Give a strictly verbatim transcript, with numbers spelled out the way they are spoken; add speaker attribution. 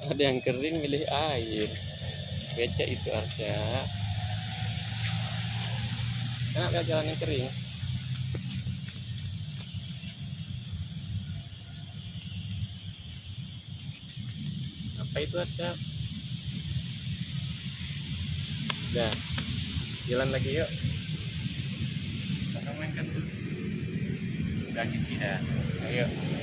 Speaker 1: Ada yang kering milih air. Becek itu Arsya. Enak lihat jalan yang kering. Apa itu Arsya? Udah, jalan lagi yuk. Kita mainkan dulu. Udah cuci dah. Ayo.